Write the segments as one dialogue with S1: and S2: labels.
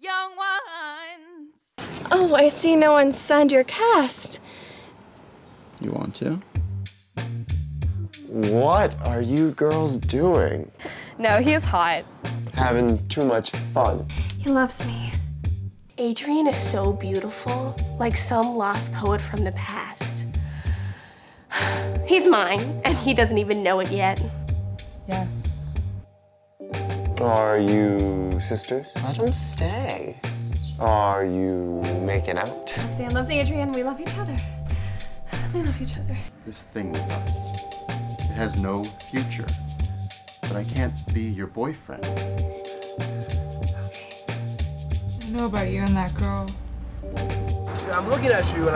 S1: young ones.
S2: Oh, I see no one signed your cast.
S3: You want to?
S4: What are you girls doing?
S2: No, he's hot.
S4: Having too much fun.
S2: He loves me.
S5: Adrian is so beautiful, like some lost poet from the past. He's mine, and he doesn't even know it yet.
S6: Yes.
S4: Are you sisters? Let him stay. Are you making out?
S2: Roxanne loves Adrian. We love each other. We love each other.
S3: This thing with us, it has no future. But I can't be your boyfriend.
S6: I know about you and that girl.
S7: I'm looking at you and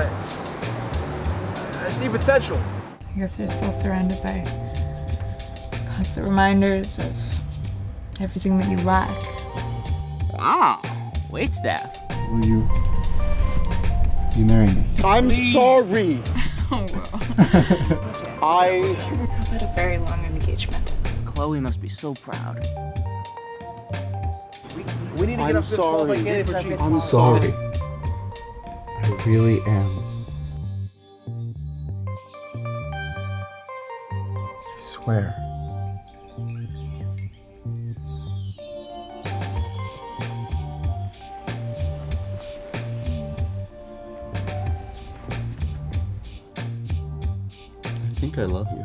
S7: I see potential.
S6: I guess you're still surrounded by constant reminders of everything that you lack.
S1: Wow, waitstaff.
S3: Will you marry me?
S4: I'm sorry.
S6: Oh, well.
S4: I...
S6: I've had a very long engagement.
S1: Chloe must be so proud.
S7: We need to get up to the 12 like Annie for Chief.
S3: I'm sorry. I really am. I swear. I think I love you.